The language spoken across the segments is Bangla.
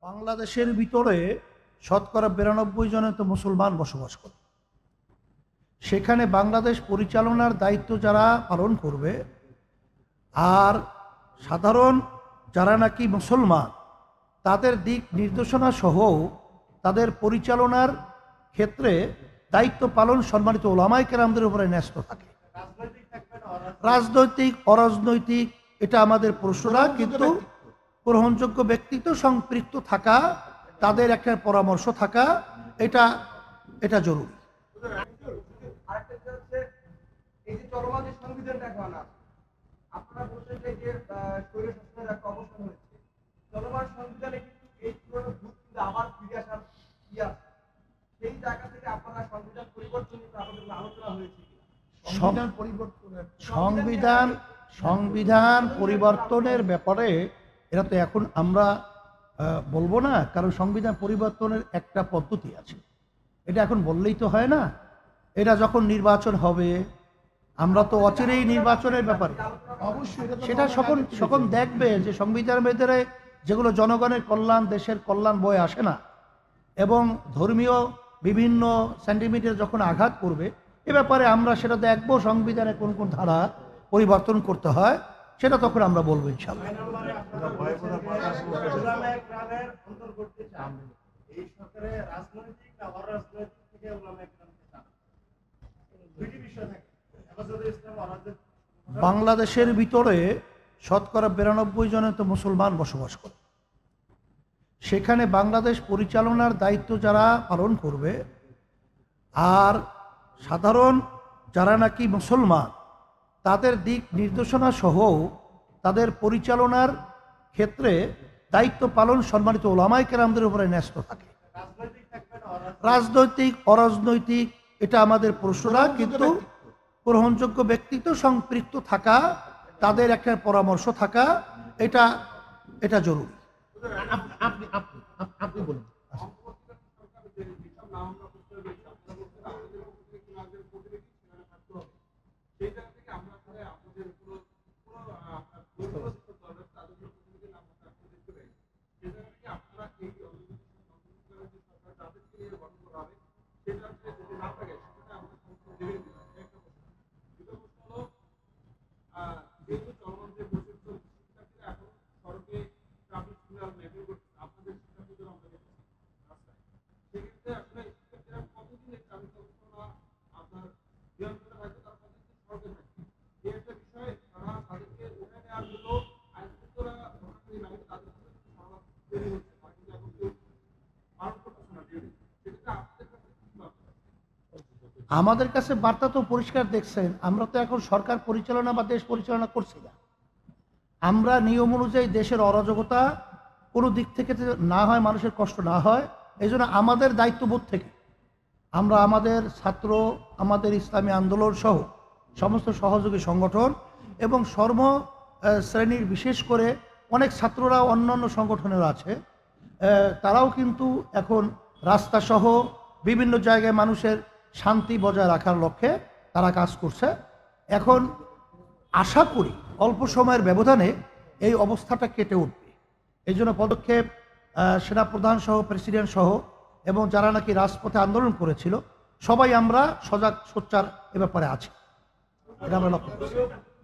বাংলাদেশের ভিতরে শতকরা 92 জনের তো মুসলমান বসবাস করে। সেখানে বাংলাদেশ পরিচালনার দায়িত্ব যারা পালন করবে, আর সাধারণ যারা নাকি মুসলমান, তাদের দিক নির্দেশনা সহ তাদের পরিচালনার ক্ষেত্রে দায়িত্ব পালন সম্মানিত ওলামায়ে কেরামদের উপরে ন্যস্ত থাকে। রাজনৈতিক অরাজনৈতিক এটা আমাদের প্রশ্ন না, কিন্তু গ্রহণযোগ্য ব্যক্তিত্ব সম্পৃক্ত থাকা, তাদের একটা পরামর্শ থাকা, এটা জরুরি। সংবিধান পরিবর্তনের ব্যাপারে এটা তো এখন আমরা বলবো না, কারণ সংবিধান পরিবর্তনের একটা পদ্ধতি আছে, এটা এখন বললেই তো হয় না। এটা যখন নির্বাচন হবে, আমরা তো অচিরেই নির্বাচনের ব্যাপারে অবশ্যই সেটা সকল দেখবে যে সংবিধানের ভেতরে যেগুলো জনগণের কল্যাণ, দেশের কল্যাণ বয়ে আসে না, এবং ধর্মীয় বিভিন্ন সেন্টিমিটার যখন আঘাত করবে, এ ব্যাপারে আমরা সেটা দেখবো সংবিধানে কোন কোন ধারা পরিবর্তন করতে হয়, সেটা তখন আমরা বলবো ইনশাআল্লাহ। বাংলাদেশের ভিতরে শতকরা 92 জনের তো মুসলমান বসবাস করে। সেখানে বাংলাদেশ পরিচালনার দায়িত্ব যারা পালন করবে, আর সাধারণ যারা নাকি মুসলমান, তাদের দিক নির্দেশনা সহ তাদের পরিচালনার ক্ষেত্রে দায়িত্ব পালন সম্মানিত ওলামায়ে কেরামদের উপরে ন্যস্ত থাকে। রাজনৈতিক অরাজনৈতিক এটা আমাদের প্রশ্ন না, কিন্তু গ্রহণযোগ্য ব্যক্তিত্ব সম্পৃক্ত থাকা, তাদের একটা পরামর্শ থাকা, এটা জরুরি। আপনি বলুন। আমাদের কাছে বার্তা তো পরিষ্কার, দেখছেন, আমরা তো এখন সরকার পরিচালনা বা দেশ পরিচালনা করছি না। আমরা নিয়ম অনুযায়ী দেশের অরাজকতা কোনো দিক থেকে না হয়, মানুষের কষ্ট না হয়, এই জন্য আমাদের দায়িত্ববোধ থেকে আমরা আমাদের ছাত্র, আমাদের ইসলামী আন্দোলন সহ সমস্ত সহযোগী সংগঠন এবং সর্ব শ্রেণীর, বিশেষ করে অনেক ছাত্ররা অন্যান্য সংগঠনের আছে, তারাও কিন্তু এখন রাস্তা সহ বিভিন্ন জায়গায় মানুষের শান্তি বজায় রাখার লক্ষ্যে তারা কাজ করছে। এখন আশা করি অল্প সময়ের ব্যবধানে এই অবস্থাটা কেটে উঠবে। এই জন্য পদক্ষেপ সেনাপ্রধান সহ, প্রেসিডেন্ট সহ, এবং যারা নাকি রাজপথে আন্দোলন করেছিল, সবাই আমরা সজাগ সোচ্চার এ ব্যাপারে আছি, এটা আমরা লক্ষ্য করছি।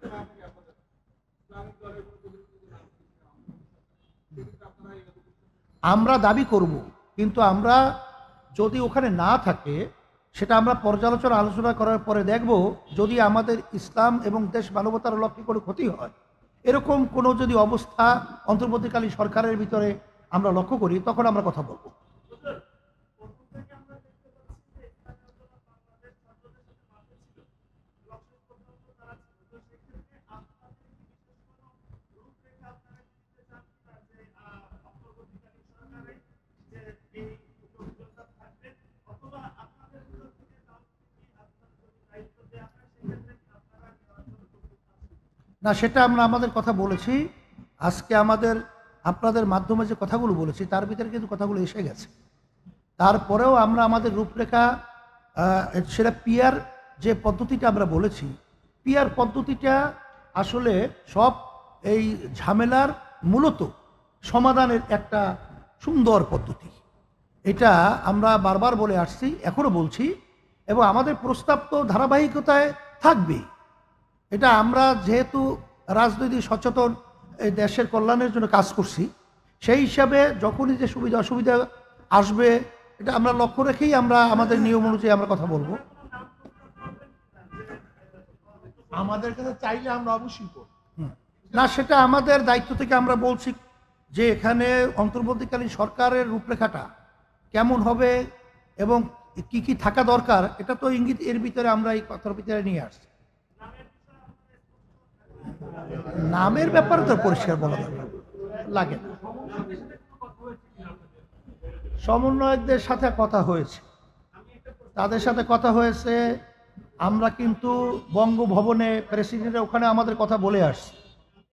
আমরা দাবি করব, কিন্তু আমরা যদি ওখানে না থাকে, সেটা আমরা পর্যালোচনা আলোচনা করার পরে দেখব, যদি আমাদের ইসলাম এবং দেশ মানবতার লক্ষ্যে কোনো ক্ষতি হয়, এরকম কোনো যদি অবস্থা অন্তর্বর্তীকালীন সরকারের ভিতরে আমরা লক্ষ্য করি, তখন আমরা কথা বলবো। না, সেটা আমরা আমাদের কথা বলেছি, আজকে আপনাদের মাধ্যমে যে কথাগুলো বলেছি তার ভিতরে কিন্তু কথাগুলো এসে গেছে। তারপরেও আমরা আমাদের রূপরেখা, সেটা পিয়ার যে পদ্ধতিটা আমরা বলেছি, পিয়ার পদ্ধতিটা আসলে সব এই ঝামেলার মূলত সমাধানের একটা সুন্দর পদ্ধতি। এটা আমরা বারবার বলে আসছি, এখনো বলছি, এবং আমাদের প্রস্তাব তো ধারাবাহিকতায় থাকবে। এটা আমরা যেহেতু রাজনৈতিক সচেতন, এই দেশের কল্যাণের জন্য কাজ করছি, সেই হিসাবে যখনই যে সুবিধা অসুবিধা আসবে এটা আমরা লক্ষ্য রেখেই আমরা আমাদের নিয়ম অনুযায়ী আমরা কথা বলবো। আমাদের কাছে চাইলে আমরা অবশ্যই করব। না, সেটা আমাদের দায়িত্ব থেকে আমরা বলছি যে এখানে অন্তর্বর্তীকালীন সরকারের রূপরেখাটা কেমন হবে এবং কি কি থাকা দরকার, এটা তো ইঙ্গিত এর ভিতরে আমরা এই কথার ভিতরে নিয়ে আসছি। নামের ব্যাপারে তো পরিষ্কার বলা দরকার লাগে না। সমন্বয়কদের সাথে কথা হয়েছে, তাদের সাথে কথা হয়েছে। আমরা কিন্তু বঙ্গভবনে প্রেসিডেন্টের ওখানে আমাদের কথা বলে আসছি।